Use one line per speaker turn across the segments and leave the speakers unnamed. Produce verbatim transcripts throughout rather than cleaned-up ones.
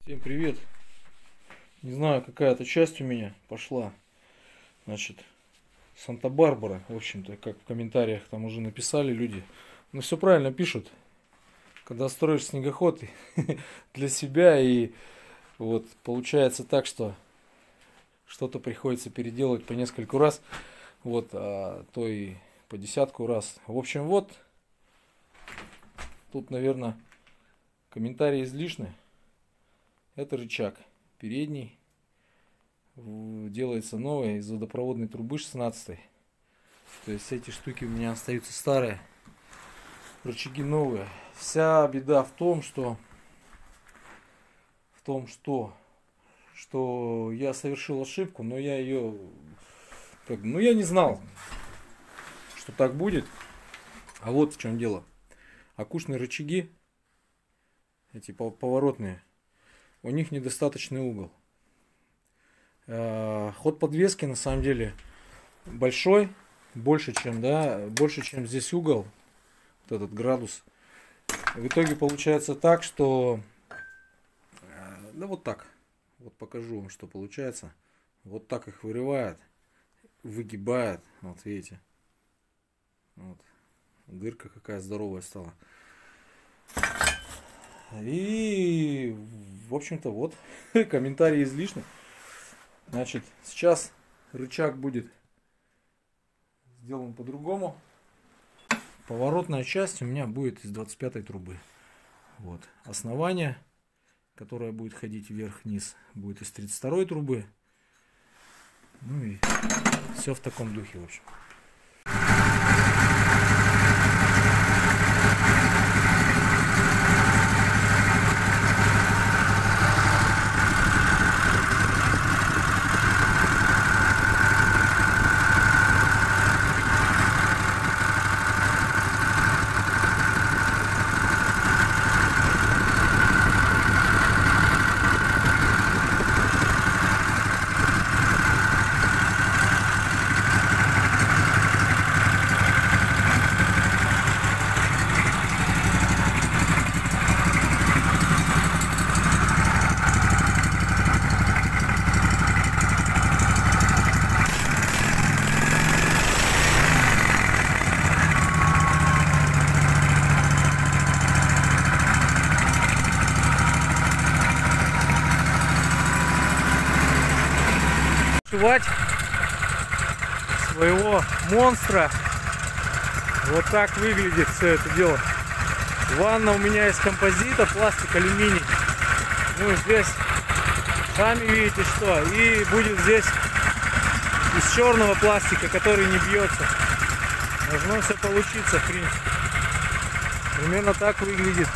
Всем привет! Не знаю, какая-то часть у меня пошла. Значит, Санта-Барбара, в общем-то, как в комментариях там уже написали люди. Но все правильно пишут. Когда строишь снегоход для себя, и вот получается так, что что-то приходится переделывать по нескольку раз, вот, а то и по десятку раз. В общем, вот, тут, наверное, комментарии излишны. Это рычаг передний, делается новый из водопроводной трубы шестнадцатой. То есть эти штуки у меня остаются старые, рычаги новые. Вся беда в том, что в том, что что я совершил ошибку, но я ее, как, ну я не знал, что так будет. А вот в чем дело. Окушные рычаги, эти поворотные, у них недостаточный угол. Ход подвески на самом деле большой, больше чем, да, больше чем здесь угол, вот этот градус. В итоге получается так, что, да вот так, вот покажу вам, что получается. Вот так их вырывает, выгибает, вот видите, вот дырка какая здоровая стала. И, в общем-то, вот, комментарии излишни. Значит, сейчас рычаг будет сделан по-другому. Поворотная часть у меня будет из двадцать пятой трубы. Вот. Основание, которое будет ходить вверх-вниз, будет из тридцать второй трубы. Ну и все в таком духе, в общем. Своего монстра. Вот так выглядит все это дело. Ванна у меня из композита, пластик, алюминий. Ну здесь сами видите что. И будет здесь из черного пластика, который не бьется. Должно все получиться, в принципе. Примерно так выглядит.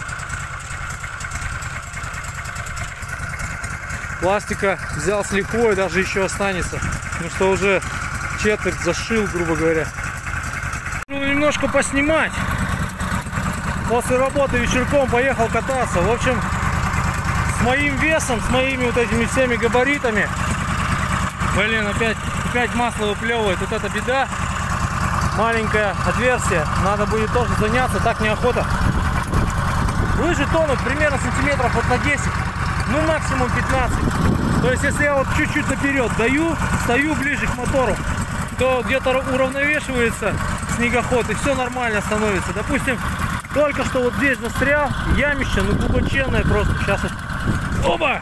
Пластика взял с лихвой, даже еще останется. Ну что уже четверть зашил, грубо говоря. Ну, немножко поснимать. После работы вечерком поехал кататься. В общем, с моим весом, с моими вот этими всеми габаритами. Блин, опять, опять масло выплевывает. Вот это беда. Маленькое отверстие. Надо будет тоже заняться, так неохота. Лыжи тонут примерно сантиметров вот на десять. Ну максимум пятнадцать. То есть если я вот чуть-чуть наперед даю, стою ближе к мотору, то где-то уравновешивается снегоход и все нормально становится. Допустим, только что вот здесь застрял, ямище, ну глубоченное просто. Сейчас вот... Оба!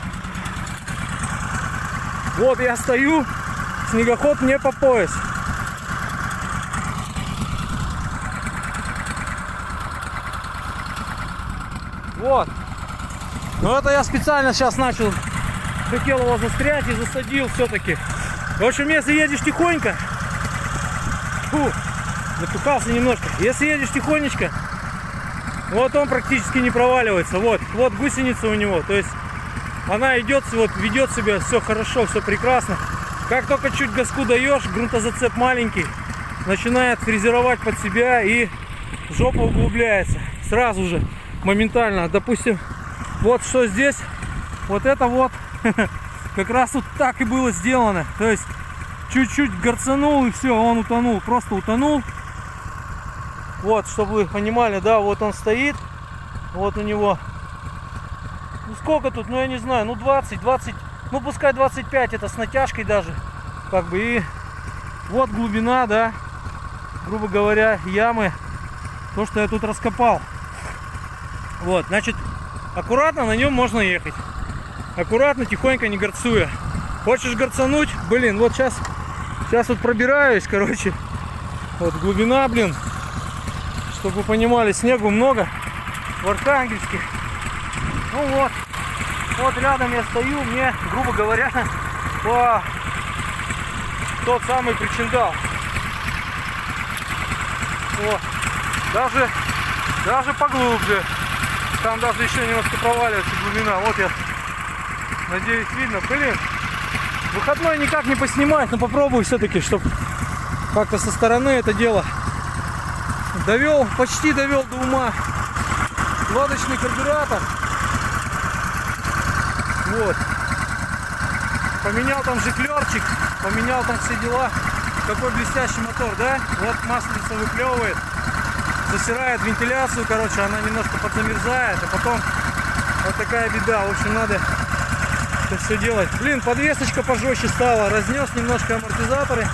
Вот я стою, снегоход мне по пояс. Вот. Но это я специально сейчас начал, хотел его застрять и засадил все-таки. В общем, если едешь тихонько, фу, запухался немножко. Если едешь тихонечко, вот он практически не проваливается. Вот, вот гусеница у него. То есть она идет, вот ведет себя, все хорошо, все прекрасно. Как только чуть газку даешь, грунтозацеп маленький, начинает фрезеровать под себя и жопа углубляется. Сразу же, моментально. Допустим, вот что здесь, вот это вот, как раз вот так и было сделано. То есть чуть-чуть горцанул и все, он утонул, просто утонул. Вот, чтобы вы понимали, да, вот он стоит, вот у него, ну сколько тут, ну я не знаю, ну двадцать, двадцать, ну пускай двадцать пять, это с натяжкой даже. Как бы и вот глубина, да, грубо говоря, ямы, то, что я тут раскопал. Вот, значит, аккуратно на нем можно ехать. Аккуратно, тихонько, не горцуя. Хочешь горцануть? Блин, вот сейчас, сейчас вот пробираюсь, короче. Вот глубина, блин, чтобы вы понимали, снегу много в Архангельске. Ну вот, вот рядом я стою, мне, грубо говоря, по тот самый причиндал. Вот, даже, даже поглубже. Там даже еще немножко проваливается глубина. Вот я, надеюсь, видно. Блин, выходной никак не поснимать, но попробую все-таки, чтобы как-то со стороны это дело довел, почти довел до ума лодочный карбюратор. Вот. Поменял там жиклерчик, поменял там все дела. Какой блестящий мотор, да? Вот маслица выплевывает, засирает вентиляцию, короче, она немножко подзамерзает, а потом вот такая беда. В общем, надо это все делать. Блин, подвесочка пожестче стала, разнес немножко амортизаторы.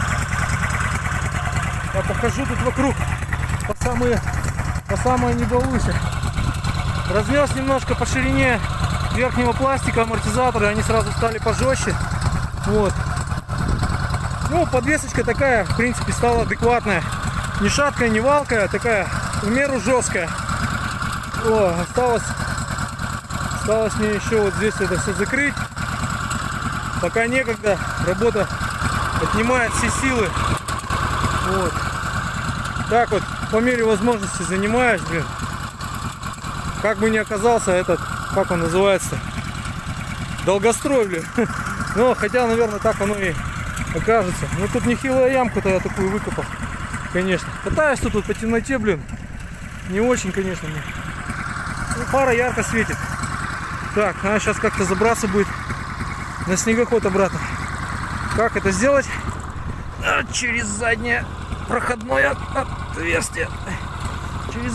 Я покажу тут вокруг по самые, по самые не балуйся. Разнес немножко по ширине верхнего пластика амортизаторы, они сразу стали пожестче. Вот. Ну, подвесочка такая, в принципе, стала адекватная. Не шаткая, не валкая, такая в меру жесткая. О, осталось, осталось мне еще вот здесь это все закрыть. Пока некогда, работа отнимает все силы. Вот. Так вот, по мере возможности занимаюсь, блин. Как бы ни оказался этот, как он называется, долгострой, блин. Ну, хотя, наверное, так оно и окажется. Ну, тут нехилая ямка-то я такую выкопал, конечно. Катаюсь тут вот по темноте, блин. Не очень, конечно, мне. Ну, фара ярко светит. Так, надо сейчас как-то забраться будет на снегоход обратно. Как это сделать? А, через заднее проходное отверстие. Через...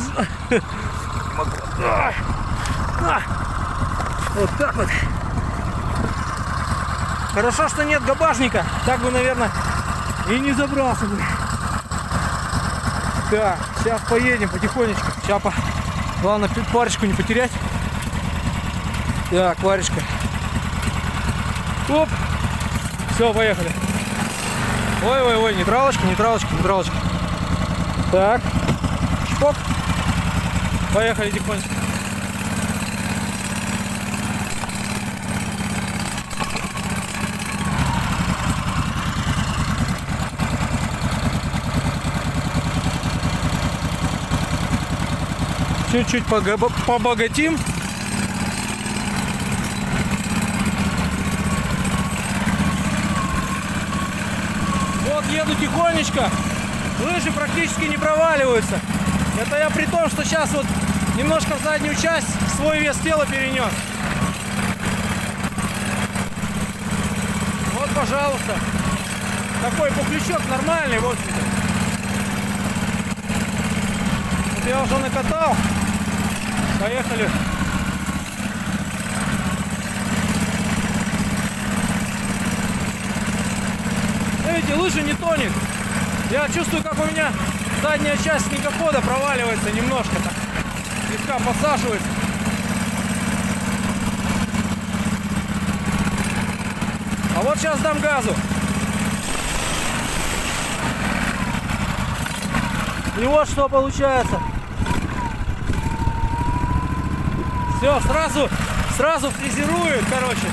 А, а, вот так вот. Хорошо, что нет габажника. Так бы, наверное, и не забрался бы. Так, сейчас поедем потихонечку. Сейчас по... Главное, парочку не потерять. Так, варежка. Оп. Все, поехали. Ой-ой-ой, нейтралочка, нейтралочка, нейтралочка. Так. Шпок. Поехали тихонечко. Чуть-чуть побогатим. Вот еду тихонечко. Лыжи практически не проваливаются. Это я при том, что сейчас вот немножко в заднюю часть свой вес тела перенес. Вот, пожалуйста. Такой пухлячок нормальный, вот. Вот я уже накатал. Поехали. Видите, лыжа не тонет. Я чувствую, как у меня задняя часть снегохода проваливается немножко так. Слегка посаживается. А вот сейчас дам газу. И вот что получается. Все, сразу, сразу фрезерует, короче.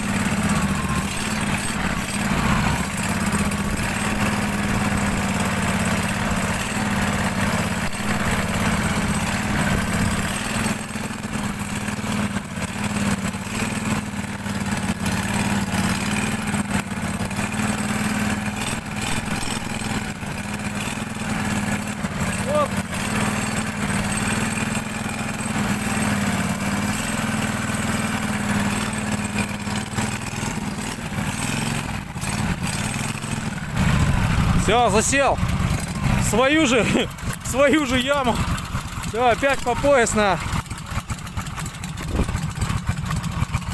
Все, засел. Свою же, свою же яму. Все, опять по пояс на.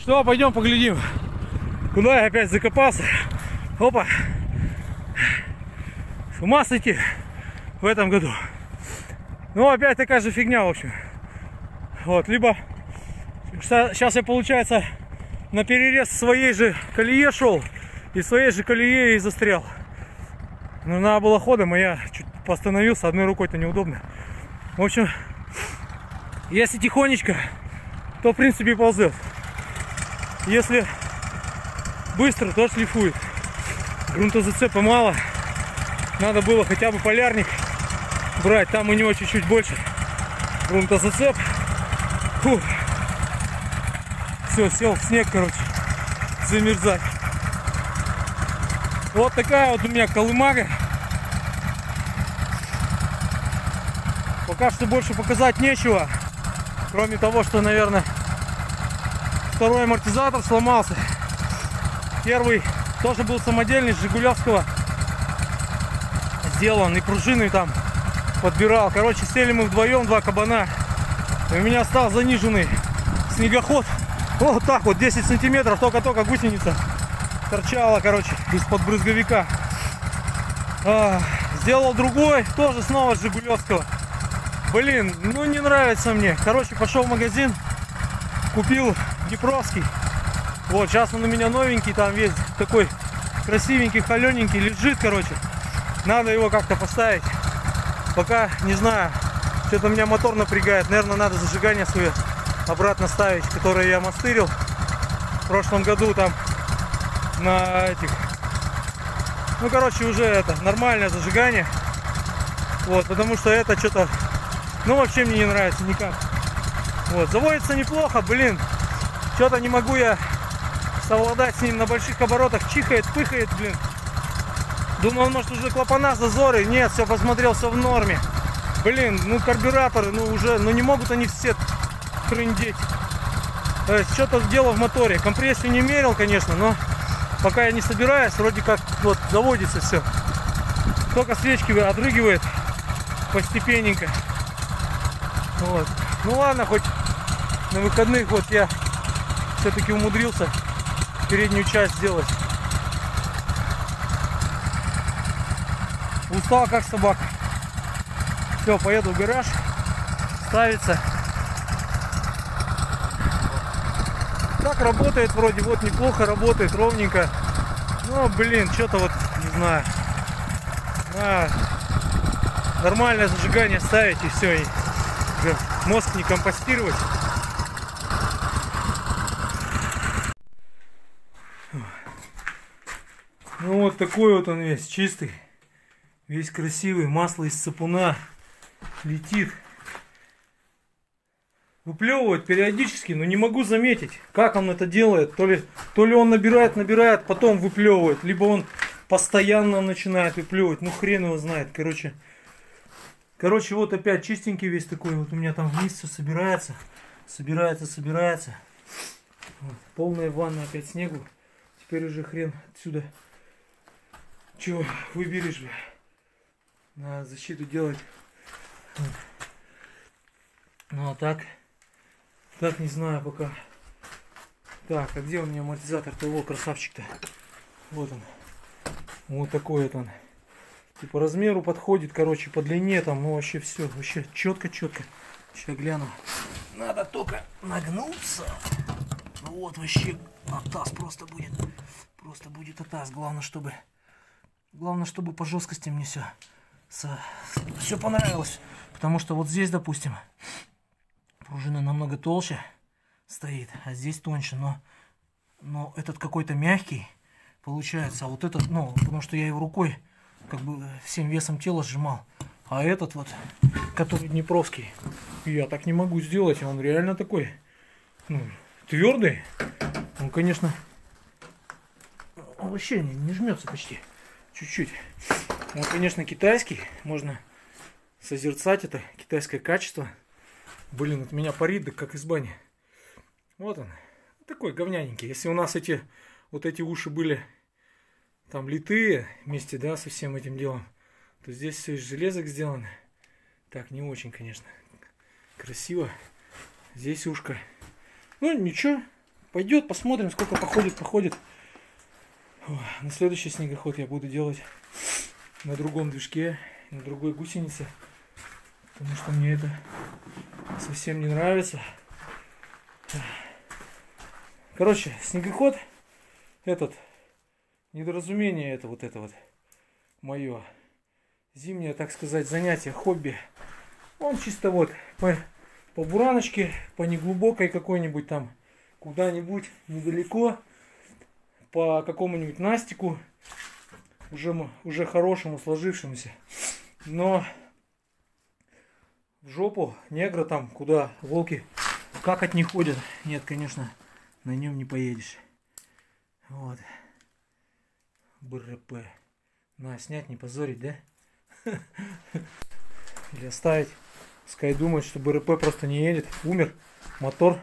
Что, пойдем поглядим, куда я опять закопался. Опа. С ума сойти в этом году. Ну, опять такая же фигня, в общем. Вот, либо сейчас я, получается, на перерез своей же колее шел, и своей же колее и застрял. Ну, надо было ходом, а я чуть постановился, одной рукой-то неудобно. В общем, если тихонечко, то, в принципе, и ползет. Если быстро, то шлифует. Грунтозацепа мало. Надо было хотя бы полярник брать, там у него чуть-чуть больше грунтозацеп. Фу. Все, сел в снег, короче, замерзать. Вот такая вот у меня колымага. Пока что больше показать нечего, кроме того, что, наверное, второй амортизатор сломался. Первый тоже был самодельный, с Жигулевского сделан, и пружины там подбирал. Короче, сели мы вдвоем, два кабана. И у меня стал заниженный снегоход. Вот так вот, десять сантиметров, только-только гусеница торчала, короче, из-под брызговика. А, сделал другой, тоже снова с Жигулевского. Блин, ну не нравится мне. Короче, пошел в магазин, купил Днепровский. Вот, сейчас он у меня новенький, там весь такой красивенький, холененький, лежит, короче. Надо его как-то поставить. Пока не знаю, что-то меня мотор напрягает. Наверное, надо зажигание свое обратно ставить, которое я мастырил в прошлом году там на этих. Ну, короче, уже это нормальное зажигание. Вот, потому что это что-то, ну, вообще мне не нравится никак. Вот, заводится неплохо, блин. Что-то не могу я совладать с ним на больших оборотах. Чихает, пыхает, блин. Думал, может, уже клапана, зазоры. Нет, все, посмотрел, все в норме. Блин, ну карбюраторы, ну уже, ну не могут они все трындеть. То есть что-то дело в моторе. Компрессию не мерил, конечно, но пока я не собираюсь, вроде как вот заводится все. Только свечки отрыгивает постепенненько. Вот. Ну ладно, хоть на выходных вот я все-таки умудрился переднюю часть сделать. Устал как собака. Все, поеду в гараж. Ставится. Так работает вроде, вот неплохо работает, ровненько. Ну, блин, что-то вот, не знаю. А, нормальное зажигание ставить и все. И мозг не компостировать. Ну вот такой вот он весь, чистый. Весь красивый, масло из сапуна летит. Выплевывает периодически, но не могу заметить, как он это делает. То ли, то ли он набирает, набирает, потом выплевывает, либо он постоянно начинает выплевывать. Ну хрен его знает, короче. Короче, вот опять чистенький весь такой. Вот у меня там вниз все собирается. Собирается, собирается. Вот, полная ванна опять снегу. Теперь уже хрен отсюда. Чего выберешь, бля. Надо защиту делать. Вот. Ну а так. Так не знаю пока. Так, а где у меня амортизатор-то? Его красавчик-то. Вот он. Вот такой вот он. И по размеру подходит, короче, по длине там, ну вообще все, вообще четко-четко. Сейчас гляну. Надо только нагнуться. Вот вообще атас просто будет. Просто будет атас. Главное, чтобы... Главное, чтобы по жесткости мне все, все понравилось. Потому что вот здесь, допустим, пружина намного толще стоит, а здесь тоньше. Но, но этот какой-то мягкий получается. А вот этот, ну, потому что я его рукой как бы всем весом тела сжимал. А этот вот, который Днепровский, я так не могу сделать. Он реально такой, ну, твердый. Он, конечно, он вообще не, не жмется почти. Чуть-чуть. Он, конечно, китайский. Можно созерцать это китайское качество. Блин, от меня парит, да как из бани. Вот он. Такой говняненький. Если у нас эти вот эти уши были там литые вместе, да, со всем этим делом, то здесь все из железок сделано. Так, не очень, конечно. Красиво. Здесь ушко. Ну, ничего. пойдет, посмотрим, сколько походит, походит. Ой, на следующий снегоход я буду делать на другом движке, на другой гусенице. Потому что мне это совсем не нравится. Короче, снегоход этот, недоразумение это вот это вот мое зимнее, так сказать, занятие, хобби. Он чисто вот по, по бураночке, по неглубокой какой-нибудь там, куда-нибудь недалеко, по какому-нибудь настику, уже, уже хорошему, сложившемуся. Но в жопу негра там, куда волки какать не ходят. Нет, конечно, на нем не поедешь. Вот. БРП. На, снять, не позорить, да? Или оставить. Пускай думает, что БРП просто не едет. Умер мотор.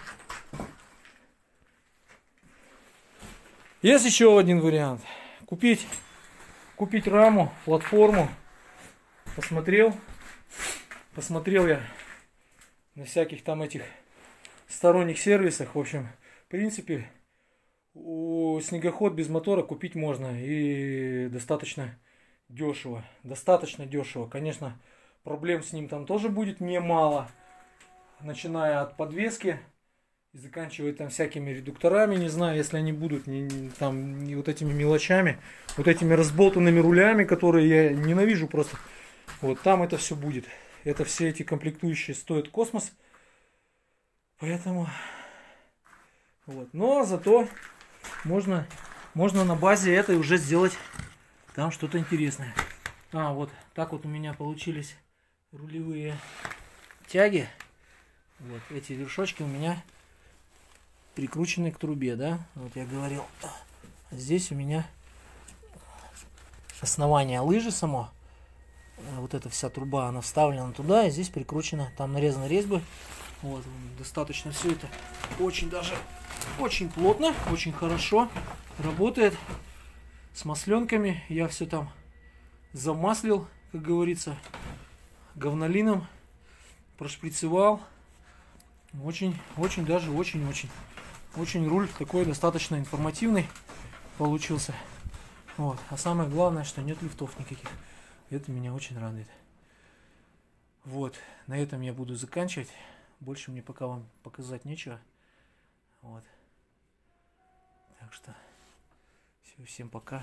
Есть еще один вариант. Купить, купить раму, платформу. Посмотрел. Посмотрел я на всяких там этих сторонних сервисах. В общем, в принципе, у снегоход без мотора купить можно. И достаточно дешево. Достаточно дешево. Конечно, проблем с ним там тоже будет немало. Начиная от подвески и заканчивая там всякими редукторами. Не знаю, если они будут не, не, там не вот этими мелочами. Вот этими разболтанными рулями, которые я ненавижу просто. Вот там это все будет. Это все эти комплектующие стоят космос. Поэтому вот. Но зато можно, можно на базе этой уже сделать там что-то интересное. А, вот так вот у меня получились рулевые тяги. Вот эти вершочки у меня прикручены к трубе, да? Вот я говорил. Здесь у меня основание лыжи само. Вот эта вся труба, она вставлена туда, и здесь прикручена, там нарезаны резьбы. Вот, достаточно все это очень даже, очень плотно, очень хорошо работает. С масленками я все там замаслил, как говорится, говнолином, прошприцевал. Очень, очень даже, очень-очень. Очень руль такой достаточно информативный получился. Вот. А самое главное, что нет лифтов никаких. Это меня очень радует. Вот, на этом я буду заканчивать. Больше мне пока вам показать нечего. Вот. Так что все, всем пока.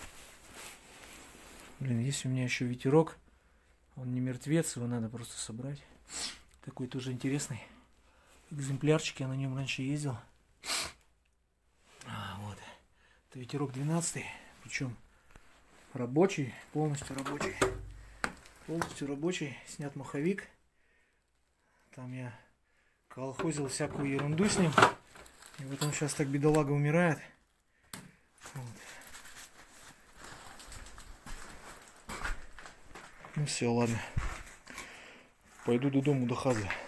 Блин, есть у меня еще ветерок. Он не мертвец, его надо просто собрать. Такой тоже интересный экземплярчик. Я на нем раньше ездил. А, вот. Это ветерок двенадцатый. Причем рабочий, полностью рабочий. Полностью рабочий. Снят маховик. Там я колхозил всякую ерунду с ним. И вот он сейчас так, бедолага, умирает. Вот. Ну все, ладно. Пойду до дому, до хазы.